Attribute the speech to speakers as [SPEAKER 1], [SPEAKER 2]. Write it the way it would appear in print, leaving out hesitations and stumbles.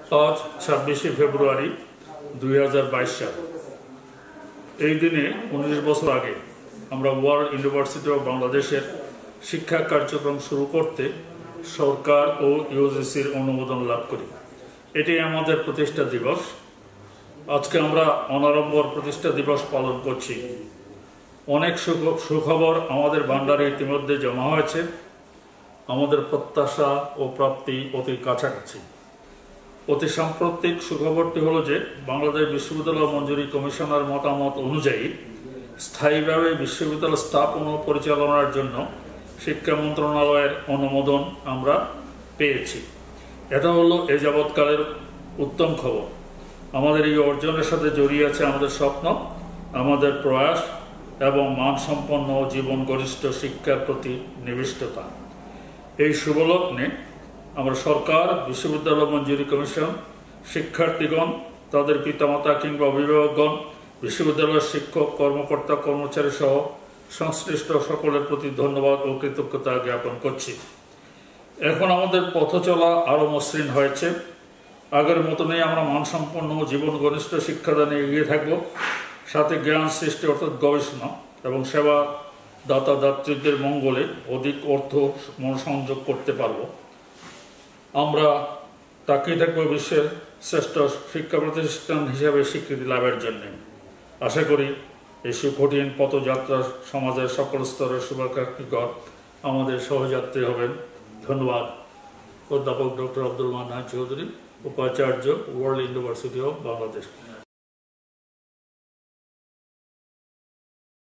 [SPEAKER 1] আজ 26শে ফেব্রুয়ারি 2022 সাল। এই দিনে 19 বছর আগে আমরা ওয়ার্ল্ড ইউনিভার্সিটি অফ বাংলাদেশের শিক্ষা কার্যক্রম শুরু করতে সরকার ও ইউজিসির অনুমোদন লাভ করি। এটি আমাদের প্রতিষ্ঠা দিবস। আজকে আমরা অনারম্বর প্রতিষ্ঠা দিবস পালন করছি। অনেক সুখবর আমাদের ভান্ডারে ইতিমধ্যে জমা হয়েছে। আমাদের প্রত্যাশা ও প্রাপ্তি অতি কাছাকাছি। অতি সাম্প্রতিক সুখবরটি হলো যে বাংলাদেশ বিশ্ববিদ্যালয় মঞ্জুরি কমিশনের মতামত অনুযায়ী স্থায়ীভাবে বিশ্ববিদ্যালয় স্থাপন ও পরিচালনার জন্য শিক্ষা মন্ত্রণালয়ের অনুমোদন আমরা পেয়েছি। এটা হলো এ যাবৎকালের উত্তম খবর। আমাদের এই অর্জনের সাথে জড়িয়ে আছে আমাদের স্বপ্ন, আমাদের প্রয়াস এবং মানসম্পন্ন জীবন গরিষ্ঠ শিক্ষার প্রতি নিবিষ্টতা। এই শুভলগ্নে আমরা সরকার, বিশ্ববিদ্যালয় মঞ্জুরি কমিশন, শিক্ষার্থীগণ, তাদের পিতামাতা কিংবা অভিভাবকগণ, বিশ্ববিদ্যালয়ের শিক্ষক, কর্মকর্তা, কর্মচারী সহ সংশ্লিষ্ট সকলের প্রতি ধন্যবাদ ও কৃতজ্ঞতা জ্ঞাপন করছি। এখন আমাদের পথ চলা আরও মসৃণ হয়েছে। আগের মতনই আমরা মানসম্পন্ন জীবন ঘনিষ্ঠ শিক্ষাদানে এগিয়ে থাকব। সাথে জ্ঞান সৃষ্টি অর্থাৎ গবেষণা এবং সেবা দাতা দাত্রীদের মঙ্গলে অধিক অর্থ মনোসংযোগ করতে পারব। আমরা তাকিয়ে থাকবো বিশ্বের শ্রেষ্ঠ শিক্ষা প্রতিষ্ঠান হিসেবে স্বীকৃতি লাভের জন্য। আশা করি এই সুকঠিন পথযাত্রা সমাজের সকল স্তরের শুভাকাঙ্ক্ষীগণ আমাদের সহযাত্রী হবেন। ধন্যবাদ। অধ্যাপক ডক্টর আব্দুল মান্নান চৌধুরী, উপাচার্য, ওয়ার্ল্ড ইউনিভার্সিটি অফ বাংলাদেশ।